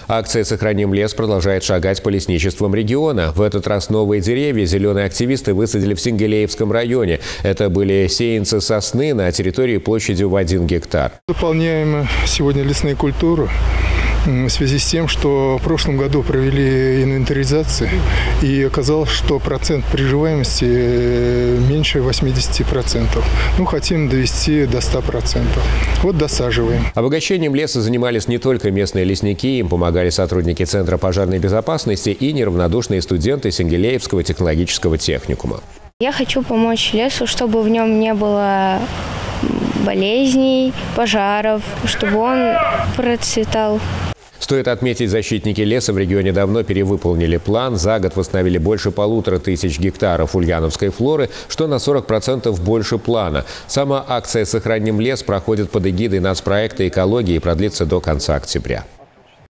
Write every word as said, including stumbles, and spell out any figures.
Акция «Сохраним лес» продолжает шагать по лесничествам региона. В этот раз новые деревья зеленые активисты высадили в Сингелеевском районе. Это были сеянцы сосны на территории площадью в один гектар. Выполняем сегодня лесные культуры в связи с тем, что в прошлом году провели инвентаризацию, и оказалось, что процент приживаемости меньше восьмидесяти процентов. Ну, хотим довести до ста процентов. Вот досаживаем. Обогащением леса занимались не только местные лесники, им помогали сотрудники Центра пожарной безопасности и неравнодушные студенты Сингелеевского технологического техникума. Я хочу помочь лесу, чтобы в нем не было болезней, пожаров, чтобы он процветал. Стоит отметить, защитники леса в регионе давно перевыполнили план. За год восстановили больше полутора тысяч гектаров ульяновской флоры, что на сорок процентов больше плана. Сама акция «Сохраним лес» проходит под эгидой нацпроекта экологии и продлится до конца октября.